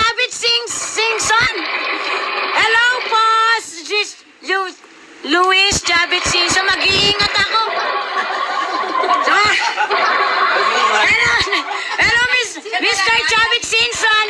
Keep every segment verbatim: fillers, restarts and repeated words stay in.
Chavit Sing Singson. Hello po, Sis Lu Luis Chavit Singson. Mag-iingat ako. Ah. Hello, hello, Miss Mister Chavit Singson.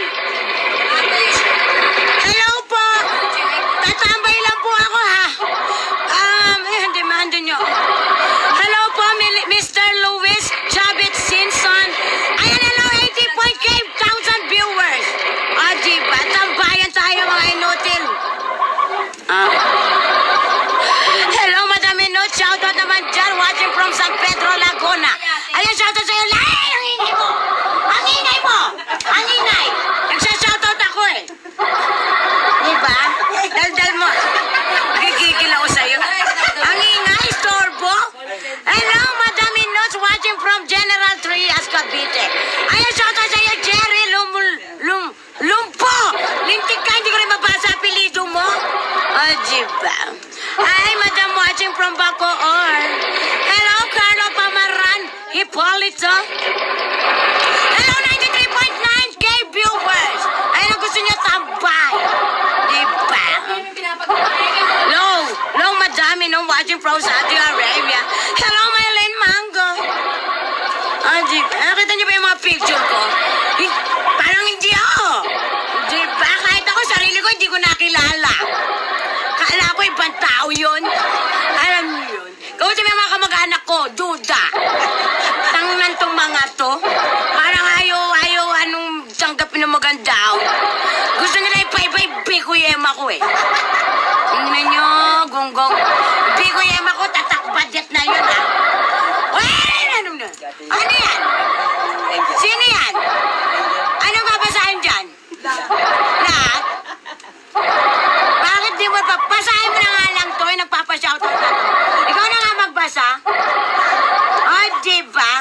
Hello po. Tatambay lang po ako, ha. Um, eh, demando nyo. Hello po, Mister Luis Chavit Singson. Ayan, hello, eighty point five thousand viewers. Ah, diba? Tambayan tayo, mga inutil. Ah. Hello, Madam Inot. Shoutout naman dyan, watching from San Pedro, Laguna. Ayan, shoutout sa'yo. Ay, ang ingay mo! Ang ingay mo! Ang ingay! Nagsashoutout ako eh. Diba? Daldal mo. Gigigil ako sa'yo. Ang ingay, storbo. Hello, Madam Inot, watching from General Trias, Cavite. Ayan, shoutout sa'yo, Jerry Lum... Lum... Lumpo! Lintik ka, hindi ko rin mabasa apelido mo. Oh, diba? Ay, Madam watching from Bacoor. Hello, Carlo Pamaran, Hippolito. Hello, ninety-three point nine K viewers. Ayun ang gusto niyo tambay. Diba? Low, low, madami nung watching from Saudi Arabia. Hello, Maylene Mango. Ah, diba? Nakita niyo ba yung mga picture ko? Parang hindi ako. Diba? Kahit ako, sarili ko, hindi ko nakilala. Kala ko ibang tao yun. Alam niyo yun. Kasi may mga kamag-anak ko, duda. Tangnan tong mga to. Parang ayaw, ayaw, anong tanggapin ng maganda. Gusto nila ipa-ipa yung bikuyema ko eh. Tingnan nyo, gonggong. Bikuyema ko, tatakbadyat na yun ha. Uy, ano na? Ano yan? Sino yan? Anong babasahin dyan? Lahat? Bakit di mo pa? Basahin mo na nga lang to, yung nagpapashoutout na to. Ikaw na nga magbasa. O, oh, diba?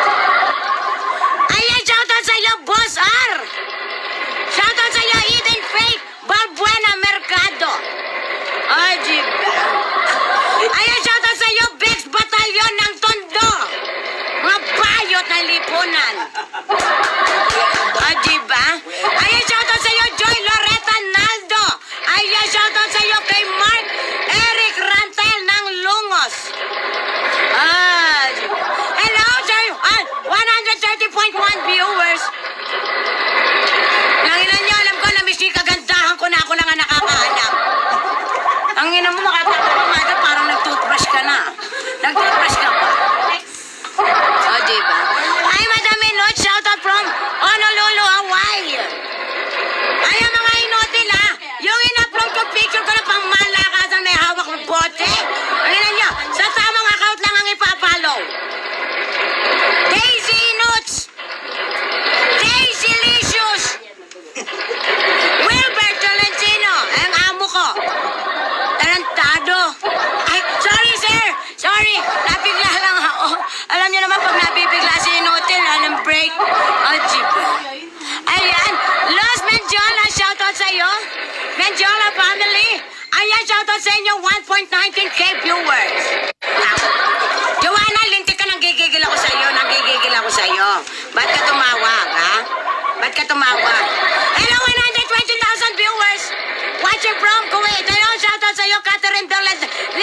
Ayan, shoutout sa'yo, Boss R. Shoutout sa'yo, Eden Faith Balbuena Mercado. O, oh, diba? Ayan, shoutout sa'yo, Bex Batalyon ng Tondo. Mga bayot ng lipunan. O, oh, diba? Ayan, shoutout sa'yo, Joy Loretta Naldo. Ayan, shoutout sa'yo kay Mark Eric Rantel ng Lungos. Ah, hello, sir. Ah, one hundred thirty point one viewers. Nanginan niyo, alam ko na misi kagandahan ko na ako na nga nakakahanap. Ang ina mo, makatawa ka nga, parang nag-toothbrush ka na. Nag-toothbrush ka pa. O, oh, diba? Ay, Madam Inot, shoutout from Honolulu, Hawaii. Ayan, mga inutil, ha? Yung in-upload ko picture ko na pang malakasang may hawak ng bote. Ang ina niyo, sa tamang account lang ang ipapollow. Daisy Inuts. Daisy Licious. Wilbert Tolentino. Ang amo ko. Tarantado. Ay, sorry, sir. Sorry. Nabigla lang ako. Alam niyo naman, pag nabibigla si Inutil, anong break. Oh, jiba. Ayan. Los Mendiola, shoutout sa'yo. Mendiola family. Ayan, shoutout sa inyo, one point one nine K viewers. Joanna, lintik ka, nanggigigil ako sa'yo. Nanggigigil ako sa'yo. Ba't ka tumawag, ha? Ba't ka tumawag? Hello, one hundred twenty thousand viewers. Watching from Kuwait. Hello, shoutout sa'yo, Catherine Dolan.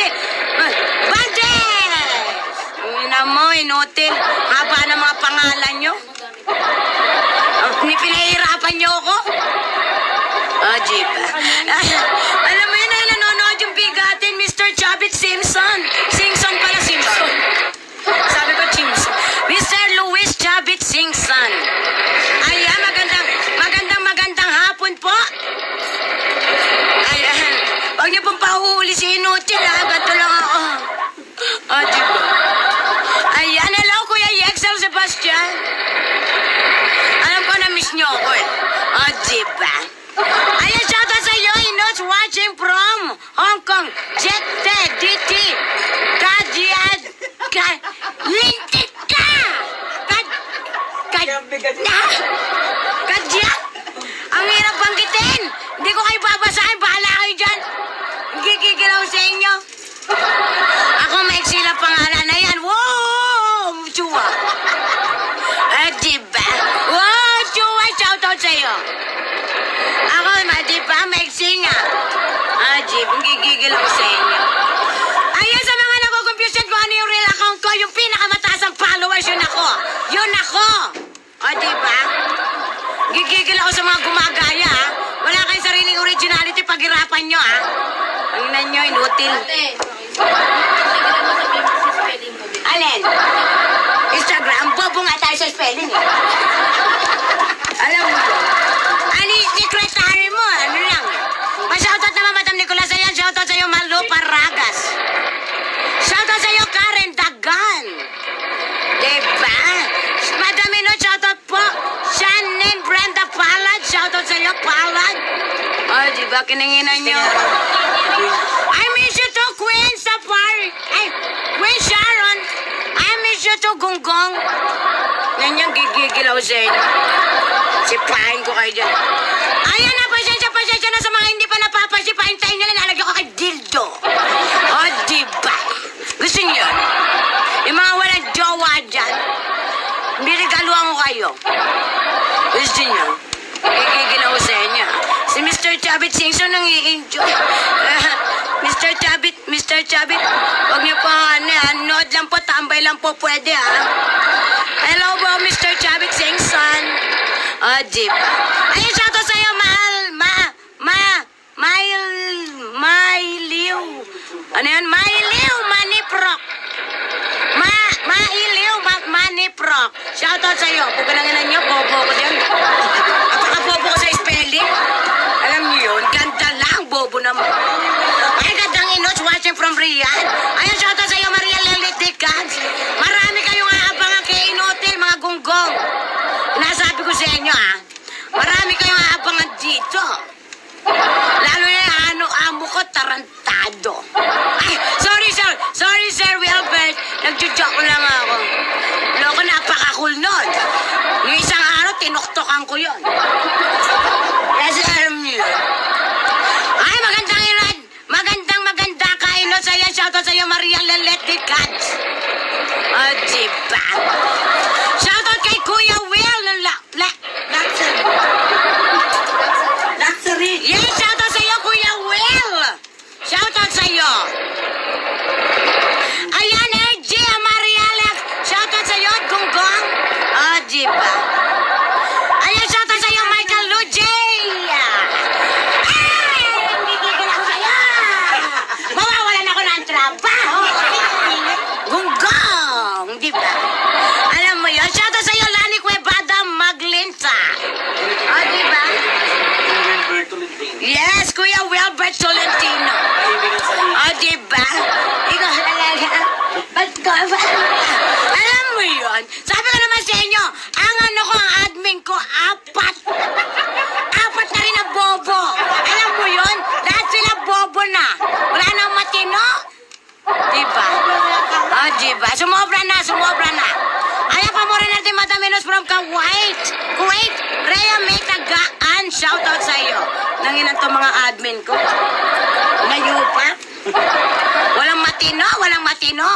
Bandes! Ina mo, inutil. Haba ng mga pangalan nyo. Pinahihirapan nyo ako? Oh, jeep. Alam mo yun na nanonood yung bigatin, Mister Chavit Simpson. Simpson pala, Simpson. Sabi ko, Simpson. Mister Luis Chavit Simpson. Ayan, magandang, magandang, magandang hapon po. Ayan. Huwag niyo pong pahuhuli si Inutil, ha? Ganto lang ako. Oh, diba? Ayan, hello, Kuya Yexel Sebastian. Alam ko na-miss niyo ako, eh. Oh, diba? Ayan, shoutout sa iyo, Inuts, watching from Hong Kong. Jette, D T, Kadiad, Kad, lintik ka! Kad, kad, na, Kadiad! Ang hirap banggitin! Hindi ko kayo babasahin, bahala kayo dyan! Gigigil ako sa inyo. Ako maiksi lang pangalan na yan. Wow! Chua! Eh, diba? Wow, Chua, shoutout sa iyo. followers, yun ako. Yun ako. O, diba? Gigigil ako sa mga gumagaya, ha? Wala kayong sariling originality, paghirapan nyo, ha? Tingnan nyo, inutil. Alin? Instagram, bobo nga tayo sa spelling, eh. Alam mo, ani, secretary mo, ano lang. Pa-shoutout naman, Madam Nicolas, ayan, shoutout sa'yo, Malu Paragas. Shoutout sa'yo, Karen Dagan. Diba? Madam Ino, shoutout po. Shannon Brenda Palad, shoutout sa'yo, Palad. Oh, diba, kininginan nyo. I miss you to Queen Safari. Ay, Queen Sharon. I miss you to Gunggong. Ganyan, gigigil ako sa inyo. Sipahin ko kayo dyan. Ayan na, pasensya, pasensya na sa mga hindi pa napapasipahin. Tayo nila, nalagyan ko kay dildo. O, diba? Gusto niyo yun? Yung mga walang jowa dyan, binigaluhan ko kayo. Gusto niyo? Gigigil ako sa inyo. Si Mister Chabit Singson nang i-enjoy. Mister Chabit, Mister Chabit, huwag niyo po, ano, nood lang po, tambay lang po pwede, ha? Hello po, Mister Chabit Singson. O, oh, diba? Ayun, shoutout sa'yo, mahal, ma, ma, mail, mailiw. Ano yan? Mailiw, maniprok. Ma, mailiw, ma, maniprok. Shoutout sa'yo. Kung ganang nyo, bobo ko dyan. Apaka-bobo ko sa spelling. Alam niyo yun, ganda lang, bobo naman. Ay, gandang inos, watching from Riyadh. Ayun, shoutout sa'yo, Maria Lelit Dicans. Marami kayong aabangan kay Inotel, mga gunggong. Nasabi ko sa inyo, ha? Marami kayong aabangan dito. Lalo na yung ano, amo ko, tarantado. Ay, sorry, sir. Sorry, sir Wilbert. Nagjo-joke lang ako. Loko, napaka-cool nun. Yung isang araw, tinuktokan ko yun. Yes, alam niyo. Ay, magandang irad. Magandang maganda kain no sa'yo. Shoutout sa'yo, Maria Lelet de Cats. O, oh, diba? Shoutout kay Kuya Will. La, la, Luxury. Luxury. Yes, shoutout sa'yo, Kuya Will. Shoutout sa'yo. Ayan, R J, Maria Lex. Shoutout sa'yo, Gunggong. O, oh, diba? Ayan, shoutout sa'yo, Michael Lujay. Ay, gigigil ako sa'yo. Mawawalan ako ng trabaho. Gunggong, diba? Alam mo yun, shoutout sa'yo, Lani Cuevada Maglinta. O, diba? Yes, Kuya Wilbert Tolentino. O, diba? Ikaw talaga. Ba't ko ba? Alam mo yun, sabi ko naman sa inyo, ang ano ko, ang admin ko, apat. Apat na rin na bobo. Alam mo yun, lahat sila bobo na. Wala nang matino. Diba? O, diba? Sumobra na, sumobra na. Ayaw pa mo rin natin, Madam Enos from Kuwait. Kuwait, Rhea Metagaan, shoutout sa iyo. Nanginan to mga admin ko. Nayupa. Walang matino, walang matino.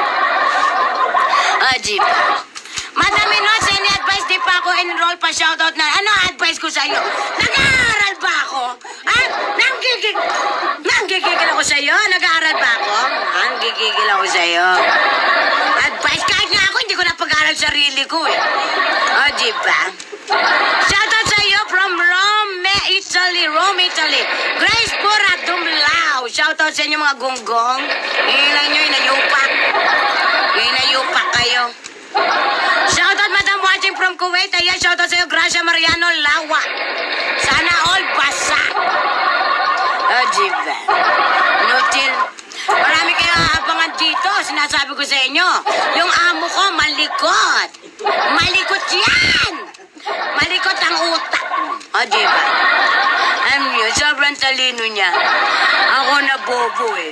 O, diba? Madam Enos, any advice? Di pa ako enroll pa, shoutout na. Ano advice ko sa iyo? Nag-aaral ba ako? Ha? Nanggigig... Nanggigigil ako sa iyo? Nag-aaral ba ako? Nanggigigil ako sa iyo. Advice, kahit nga ako, hindi ko napag-aaral sarili ko eh. O, diba? Shoutout sa iyo from Rome, Italy, Rome, Italy. Grace Pura Dumlao. Shoutout sa inyo mga gunggong. Ilan nyo, inayupak. Inayupak kayo. Shoutout, Madam watching from Kuwait. Ayan, shoutout sa iyo, Gracia Mariano Lawa. Sana all basa. O, diba? Nutil. Marami kayong aabangan dito. Sinasabi ko sa inyo, yung amo ko, malikot. Malikot yan! Malikot ang utak. O, diba? Alam niyo, sobrang talino niya. Ako na bobo eh.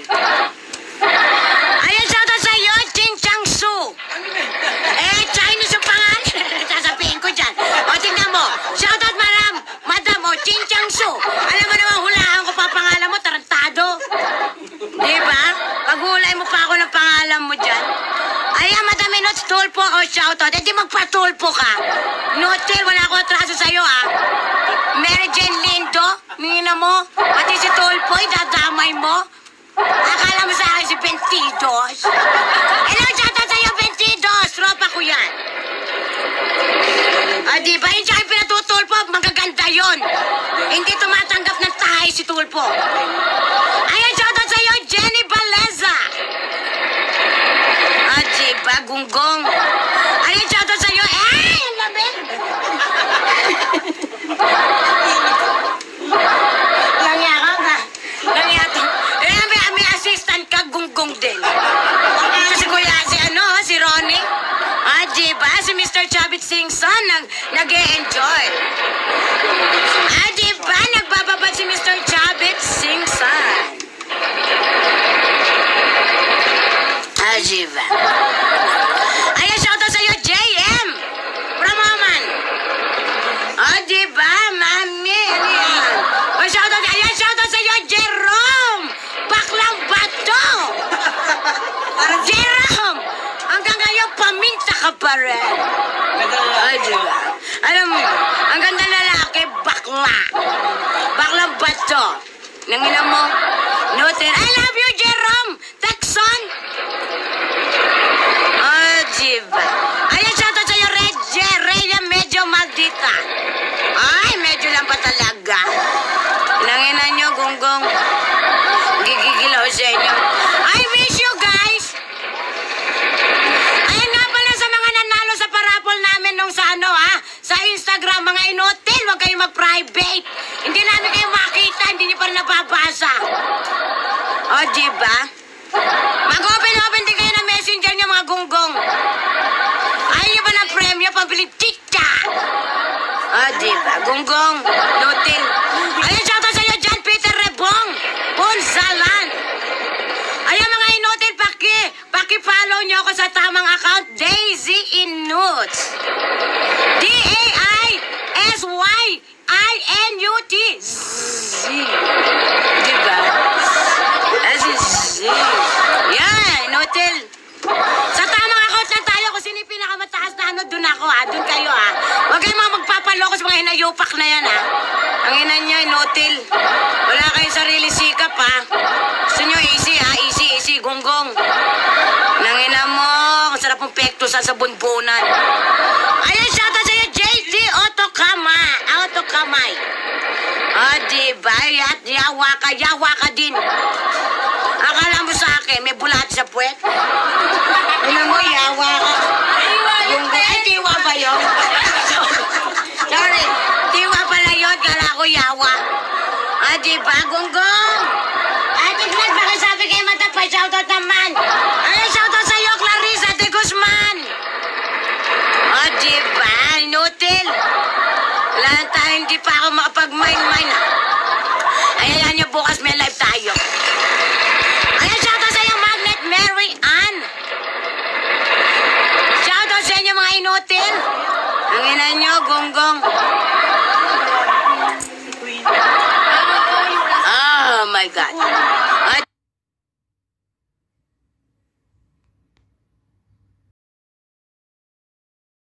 Ayan, shoutout sa iyo, Ching Chang Su. Eh, Chinese yung pangalan. Sasabihin ko dyan. O, tingnan mo. Shoutout, madam. Madam, o, Ching Chang Su. Alam mo naman, hulaan ko pa pangalan mo, tarantado. Diba? Paghulay mo pa ako ng pangalan mo dyan. Ayan, Madam Inot, tulpo o shoutout. Eh, di magpatulpo ka. Notil, wala ako atraso sa'yo, ha? Mary Jane Lindo, nina mo. Pati si Tulpo, idadamay mo. Akala mo sa akin si Bentidos. Hello, shoutout sa'yo, Bentidos. Tropa ko yan. Ah, di ba? Yung tsaka pinatutulpo, magaganda yun. Hindi tumatanggap ng tahay si Tulpo. Ayan, shoutout sa'yo, Jenny Baleza. Ah, di ba, gunggong? Ayan, shoutout sa'yo, eh, ang lamig. Nangyaka ka. Nangyaka. Eh, may, may assistant ka, gunggong din. Si kuya, si ano, si Ronnie. Ah, di ba? Si Mister Chavit Singson nag, nag-e-enjoy. Ah, di ba? Nagbababad si Mister Chavit Singson. Ah, di ba? Ayan, shoutout sa'yo, J M. From Oman. Ah, di ba? Mami, ano yan? Oh, shoutout, ayan, shoutout sa'yo, Jerome. Baklang bato. Jerome. Hanggang ngayon, paminta ka pa rin. Ay, diba? Alam mo, ang ganda lalaki, bakla. Baklang bato. Nangina mo, notin. I love you, Jerome. Texon. Oh, diba? Ayan, shoutout sa'yo, Reggie. Rhea, medyo maldita. Ay, medyo lang pa talaga. Nangina nyo, gunggong. Gigigil ako sa inyo. I miss you, guys. Ayan nga pala sa mga nanalo sa parapol namin nung sa ano ha, sa Instagram, mga inotel, huwag kayong mag-private. Hindi namin kayo makita, hindi nyo pa rin nababasa. O, diba? Mag-open-open din kayo ng messenger nyo, mga gunggong. Ayaw nyo ba ng premyo, pabiling tita? O, diba? Gunggong, notel. Ayan, shoutout sa'yo, John Peter Rebong, Ponzalan. Ayan, mga inotel, paki, paki-follow nyo ako sa tamang account, Daisy Inuts. D A I S Y I N U T. Z. Diba? As in Z. Yan, inotel. Sa tamang account lang tayo, kung sino yung pinakamataas na ano, dun ako ha, dun kayo ha. Huwag kayong mga magpapaloko sa mga hinayupak na yan ha. Ang ina nyo, inotel. Wala kayong sarili sikap ha. Gusto nyo easy ha, easy, easy, gonggong. Nangina mo, ang sarap mong pektusan sa bunbunan. Ayan, shoutout sa'yo, J D Otokama. Otokamay. Ah, diba? Yat, yawa ka, yawa ka din. Akala mo sa akin, may bulat sa puwet? Ano mo, yawa ka. Yung, ay, tiwa ba yun? Sorry, tiwa pala yun, kala ko yawa. Ah, diba, gunggong? Ate Glenn, baka sabi kayo matapay, shoutout naman. Ano, shoutout sa'yo, Clarissa de Guzman. Ah, diba, inutil. Wala tayo, hindi pa ako makapag-mine-mine. Ayan nyo, bukas may live tayo. Ayan, shoutout sa'yo, Magnet Mary Ann. Shoutout sa inyo, mga inutil. Ang ina nyo, gonggong.